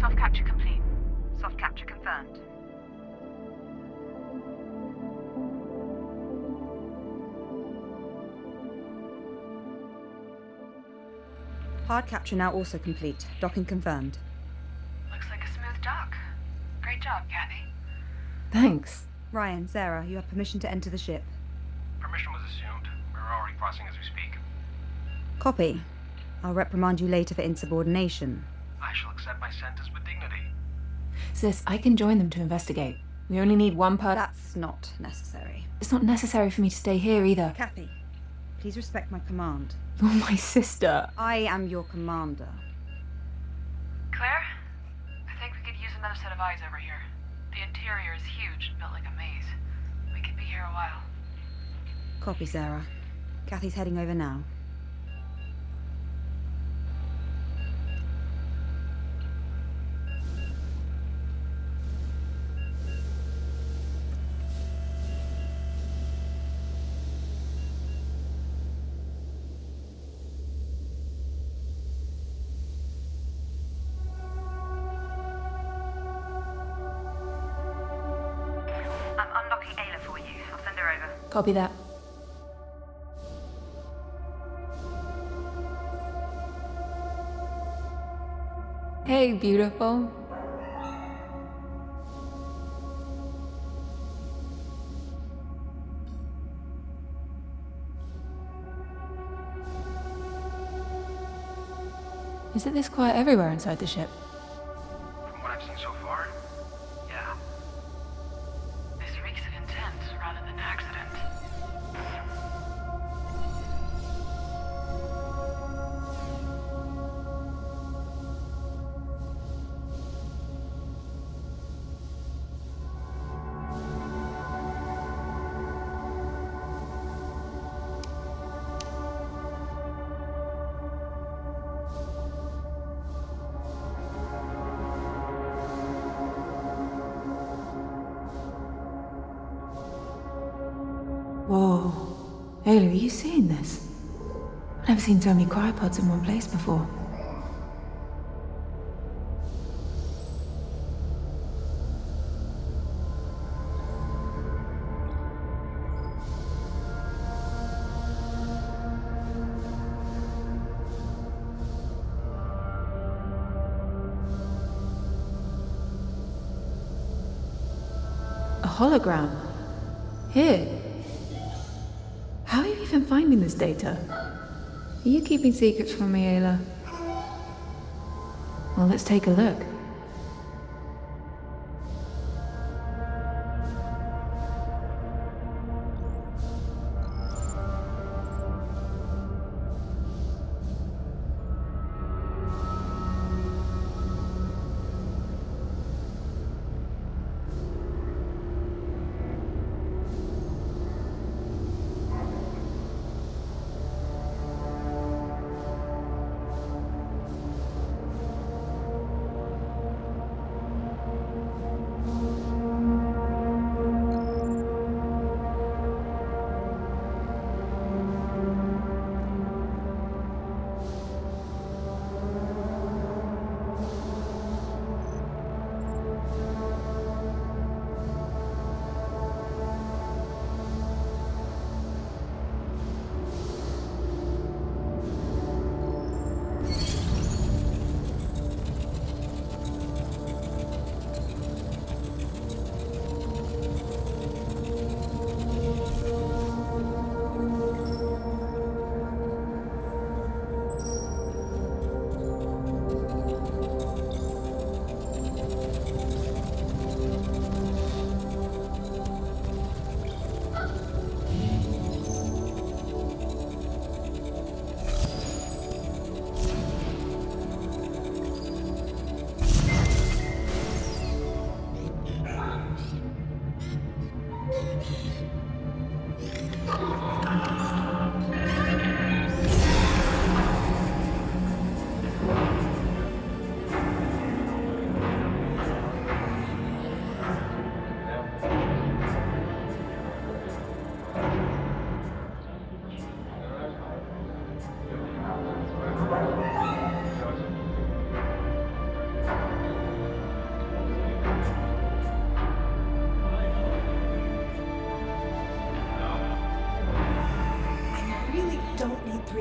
Soft capture complete. Soft capture confirmed. Hard capture now also complete. Docking confirmed. Looks like a smooth dock. Great job, Kathy. Thanks. Ryan, Sarah, you have permission to enter the ship. Permission was assumed. We're already crossing as we speak. Copy. I'll reprimand you later for insubordination. I shall accept my sentence with dignity. Sis, I can join them to investigate. We only need one per- That's not necessary. It's not necessary for me to stay here either. Kathy, please respect my command. You're my sister. I am your commander. Claire? I think we could use another set of eyes over here. The interior is huge and built like a maze. We could be here a while. Copy, Sarah. Kathy's heading over now. I'm unlocking Ayla for you. I'll send her over. Copy that. Hey, beautiful. Is it this quiet everywhere inside the ship? From what I've seen so far, yeah. This reeks of intent rather than accident. Whoa. Ayla, are you seeing this? I've never seen so many cryopods in one place before. A hologram? Here? How are you even finding this data? Are you keeping secrets from me, Ayla? Well, let's take a look.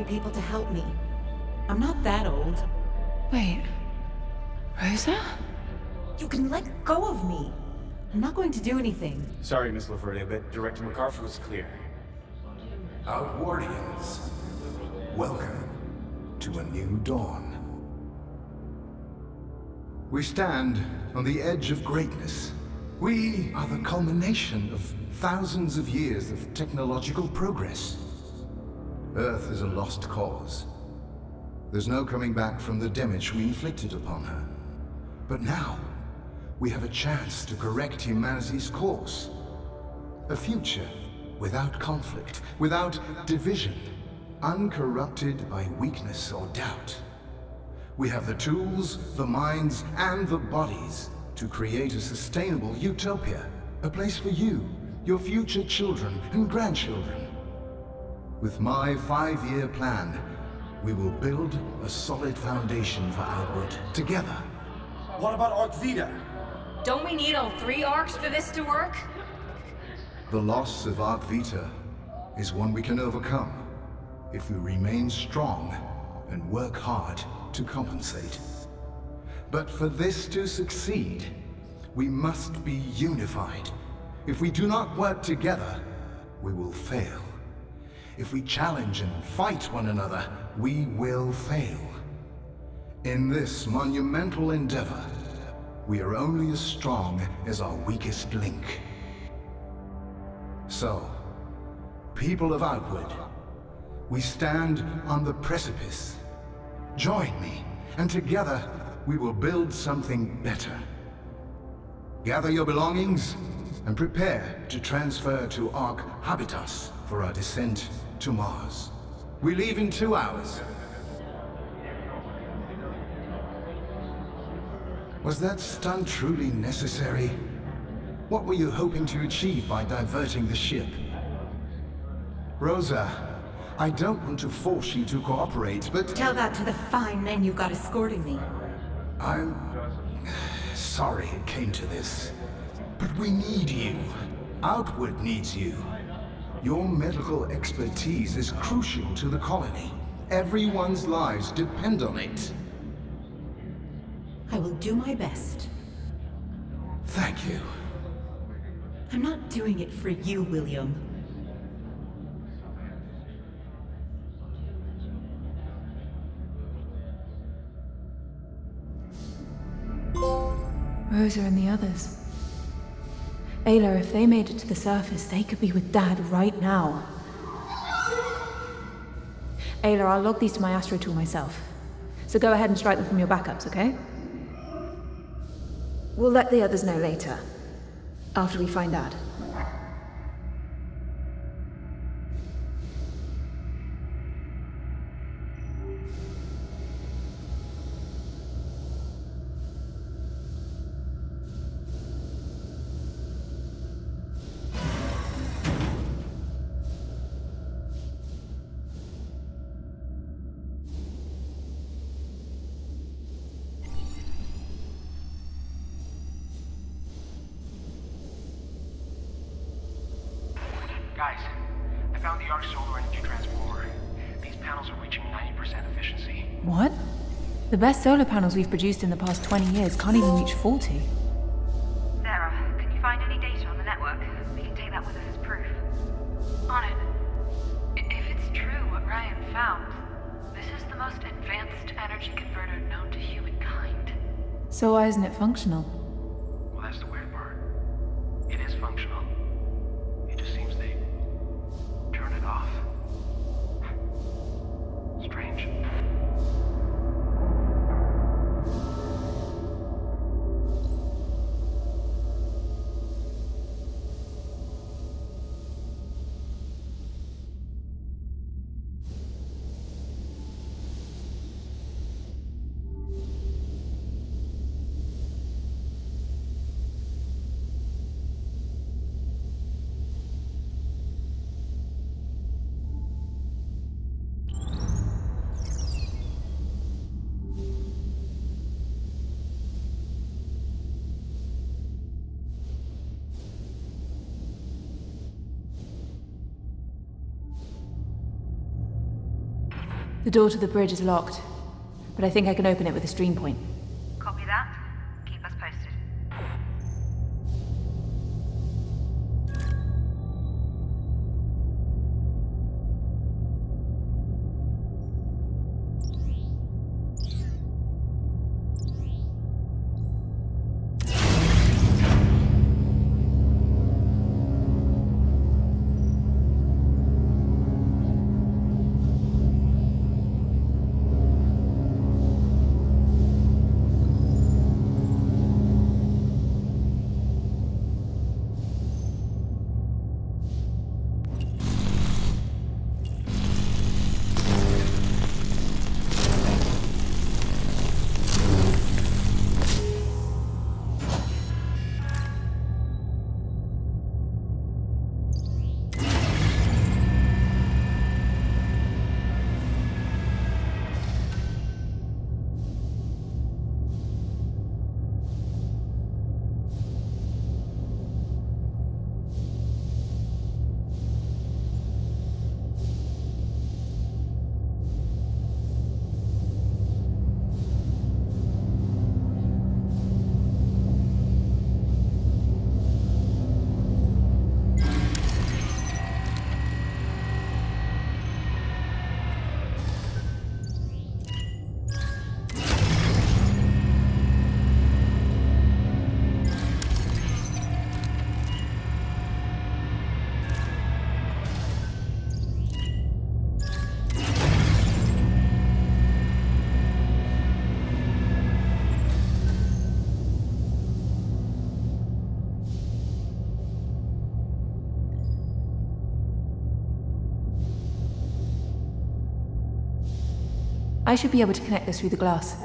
people to help me. I'm not that old. Wait. Rosa? You can let go of me. I'm not going to do anything. Sorry, Miss LaFerty, but Director McCarthy was clear. Outwardians, welcome to a new dawn. We stand on the edge of greatness. We are the culmination of thousands of years of technological progress. Earth is a lost cause. There's no coming back from the damage we inflicted upon her. But now, we have a chance to correct humanity's course. A future without conflict, without division, uncorrupted by weakness or doubt. We have the tools, the minds, and the bodies to create a sustainable utopia. A place for you, your future children and grandchildren. With my 5-year plan, we will build a solid foundation for Outward together. What about Arc Vita? Don't we need all 3 arcs for this to work? The loss of Arc Vita is one we can overcome if we remain strong and work hard to compensate. But for this to succeed, we must be unified. If we do not work together, we will fail. If we challenge and fight one another, we will fail. In this monumental endeavor, we are only as strong as our weakest link. So, people of Outward, we stand on the precipice. Join me, and together we will build something better. Gather your belongings and prepare to transfer to Ark Habitas for our descent to Mars. We leave in 2 hours. Was that stunt truly necessary? What were you hoping to achieve by diverting the ship? Rosa, I don't want to force you to cooperate, but... Tell that to the fine men you've got escorting me. I'm... sorry it came to this. But we need you. Outward needs you. Your medical expertise is crucial to the colony. Everyone's lives depend on it. I will do my best. Thank you. I'm not doing it for you, William. Rosa and the others. Ayla, if they made it to the surface, they could be with Dad right now. Ayla, I'll log these to my Astro tool myself. So go ahead and strike them from your backups, okay? We'll let the others know later. After we find Dad. Guys, I found the Arc solar energy transformer. These panels are reaching 90% efficiency. What? The best solar panels we've produced in the past 20 years can't even reach 40. Sarah, can you find any data on the network? We can take that with us as proof. On it. If it's true what Ryan found, this is the most advanced energy converter known to humankind. So why isn't it functional? Well, that's the weird part. It is functional. It just seems they turn it off. Strange. The door to the bridge is locked, but I think I can open it with a stream point. Copy that. Keep us posted. I should be able to connect this through the glass.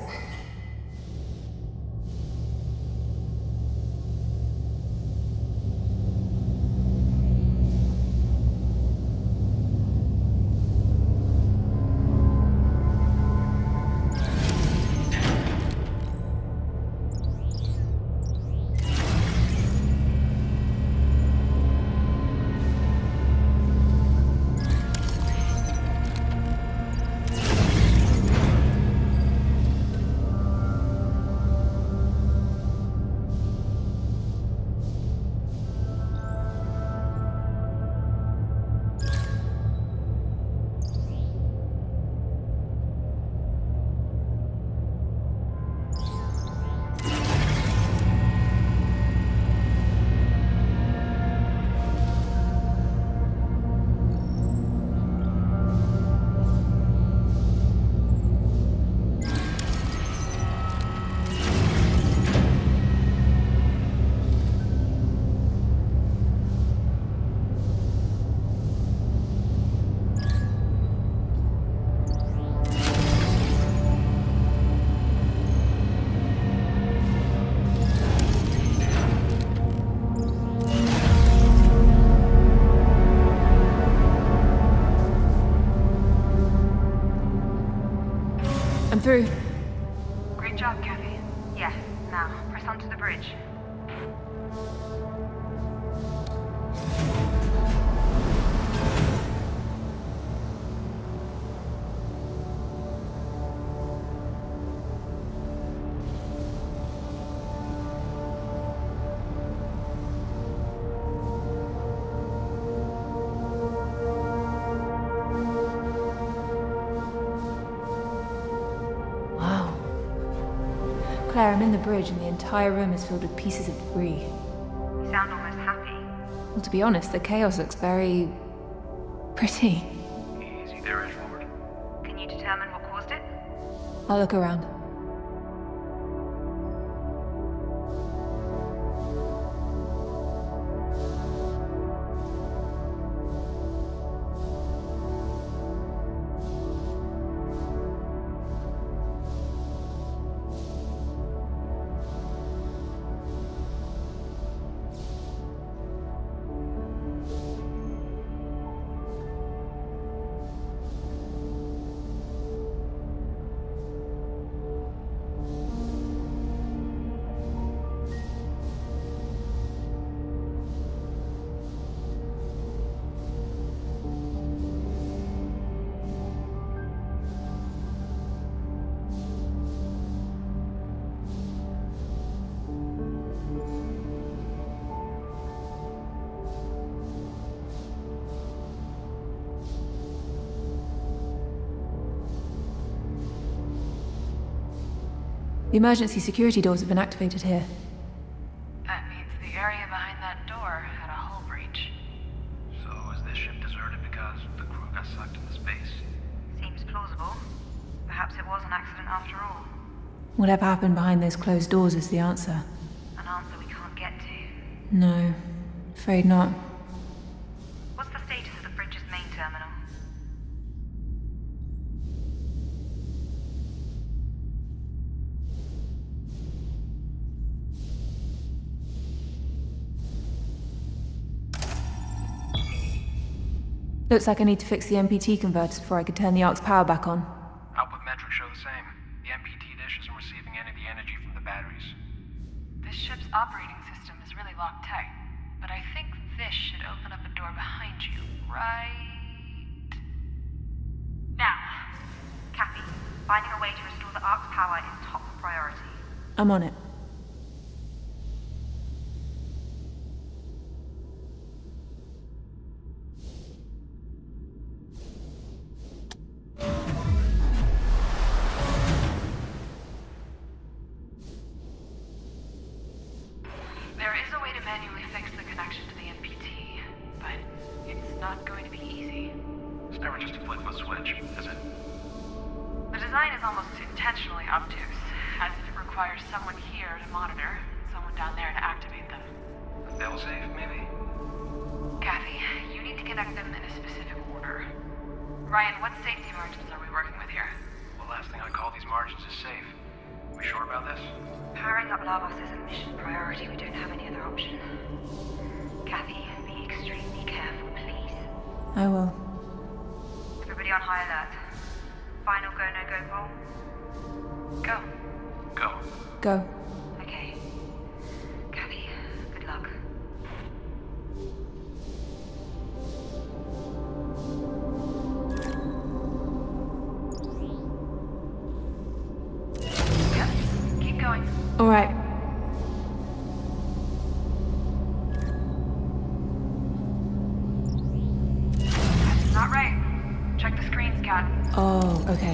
I'm through. Great job, Kathy. Yes, now, press onto the bridge. Claire, I'm in the bridge and the entire room is filled with pieces of debris. You sound almost happy. Well, to be honest, the chaos looks very... pretty. Easy there, Edward. Can you determine what caused it? I'll look around. The emergency security doors have been activated here. That means the area behind that door had a hull breach. So is this ship deserted because the crew got sucked into space? Seems plausible. Perhaps it was an accident after all. Whatever happened behind those closed doors is the answer. An answer we can't get to. No, afraid not. What's the status of the bridge's main terminal? Looks like I need to fix the MPT converters before I can turn the Ark's power back on. Output metrics show the same. The MPT dish isn't receiving any of the energy from the batteries. This ship's operating system is really locked tight, but I think this should open up a door behind you, right now. Kathy, finding a way to restore the Ark's power is top priority. I'm on it. There is a way to manually fix the connection to the MPT, but it's not going to be easy. It's never just a flip of a switch, is it? The design is almost intentionally obtuse, as if it requires someone here to monitor, and someone down there to activate them. A failsafe, maybe? Kathy, you need to connect them in a specific order. Ryan, what safety margins are we working with here? The last thing I call these margins is safe. We sure about this? Powering up Lavos is a mission priority. We don't have any other option. Kathy, be extremely careful, please. I will. Everybody on high alert. Final go, no go call? Go. Go. Go. Okay. Kathy, good luck. Yep, keep going. All right. That's not right. Check the screens, Kat. Oh, okay.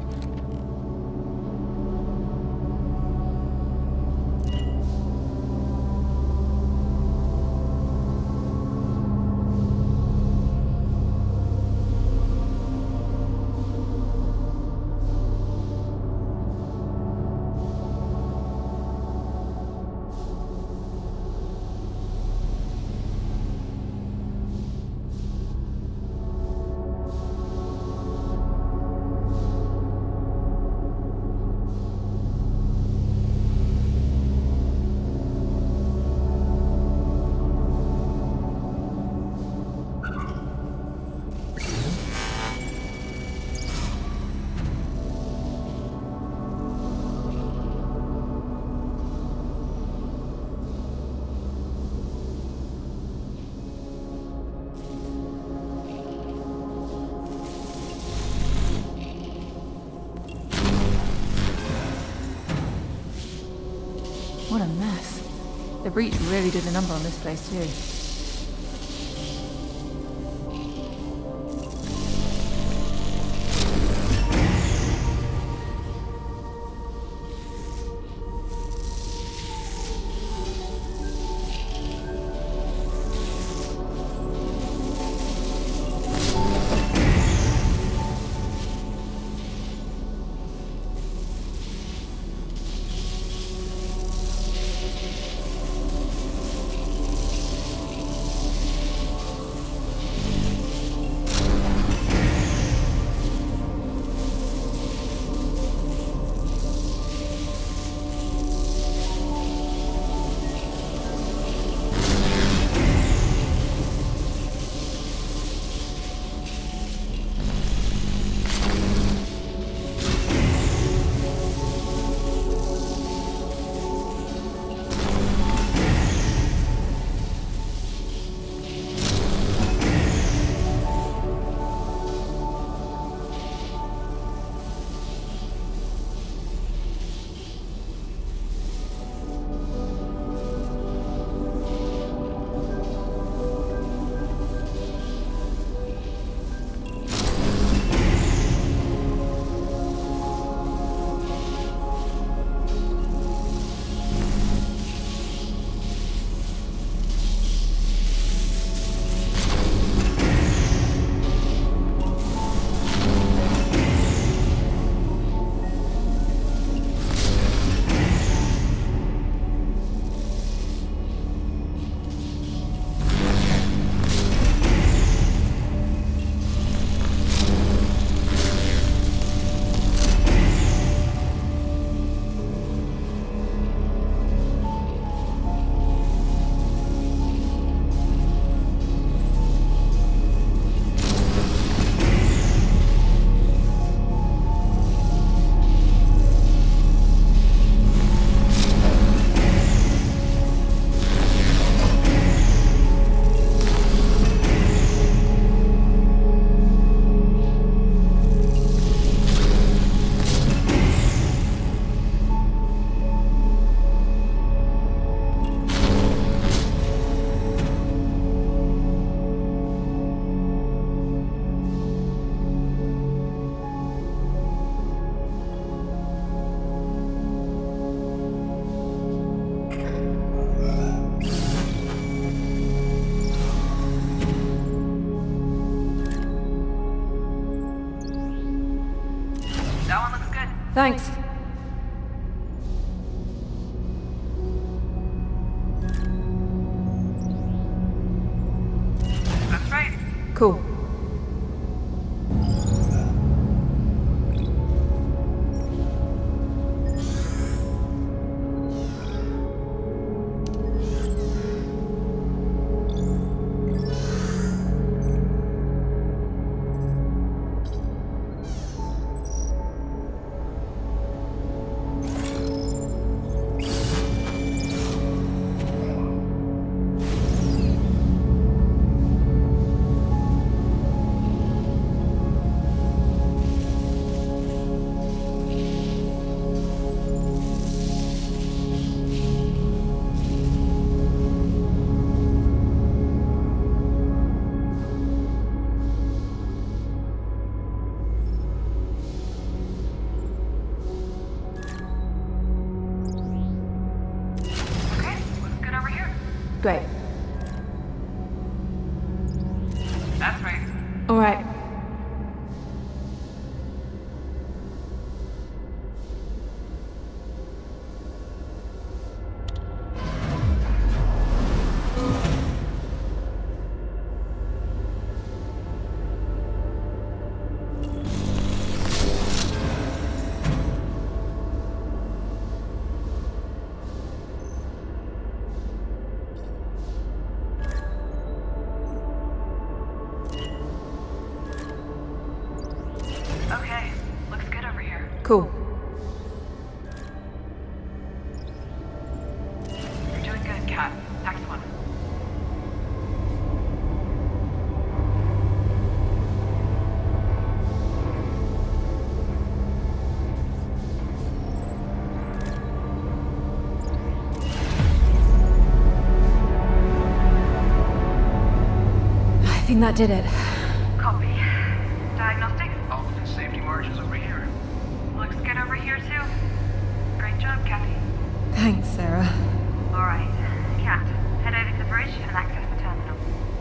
What a mess. The breach really did a number on this place too. Thanks. That's right. Cool. Great. That's right. All right. Okay, looks good over here. Cool. You're doing good, Kat. Next one. I think that did it. Copy. Diagnostics? All within safety margins over here. Looks good over here, too. Great job, Kathy. Thanks, Sarah. All right. Kat, head over to the bridge and access the terminal.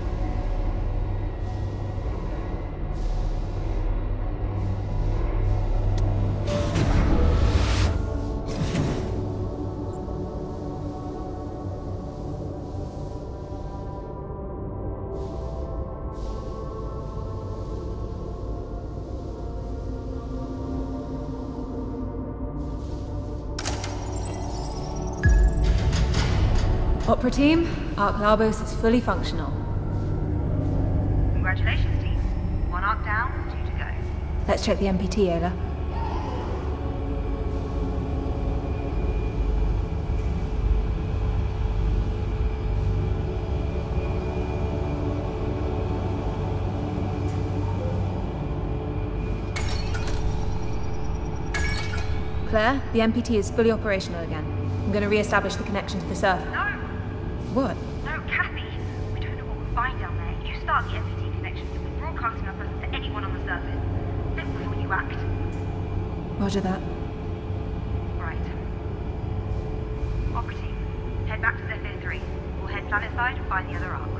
Opera team, Arc Labos is fully functional. Congratulations, team. One arc down, 2 to go. Let's check the MPT, Ayla. Claire, the MPT is fully operational again. I'm going to re-establish the connection to the surface. No! What? No, Kathy! We don't know what we'll find down there. You start the MPT connections and we're broadcasting our presence to anyone on the surface. Think before you act. Roger that. Right. Opera team, head back to Zephyr 3. We'll head planet side and find the other arc.